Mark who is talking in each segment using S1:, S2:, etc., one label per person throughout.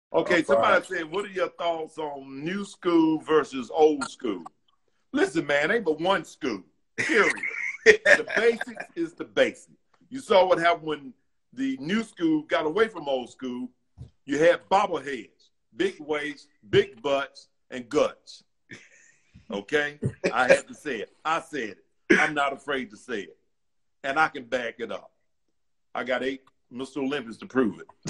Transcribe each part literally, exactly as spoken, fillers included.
S1: Okay,
S2: All
S1: somebody
S2: right.
S1: said, what are your thoughts on new school versus old school? Listen, man, ain't but one school, period. The basics is the basics. You saw what happened when the new school got away from old school. You had bobbleheads, big waists, big butts, and guts. Okay? I had to say it. I said it. I'm not afraid to say it. And I can back it up. I got eight Mister Olympians to prove it.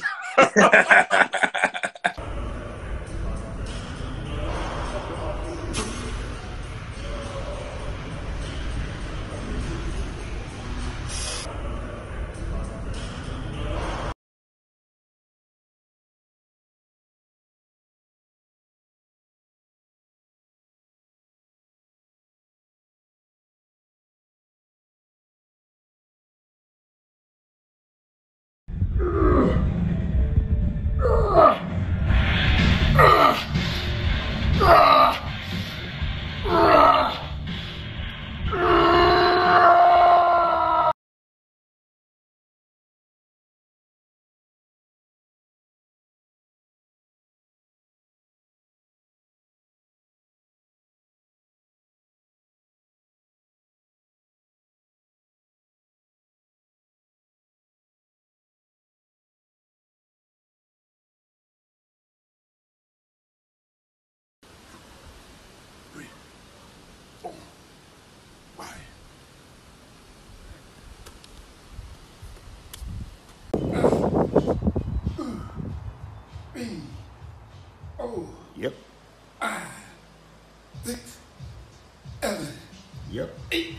S3: B O
S2: Yep.
S3: I six seven
S2: Yep.
S3: eight.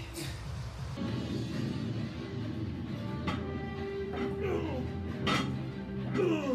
S1: Ugh.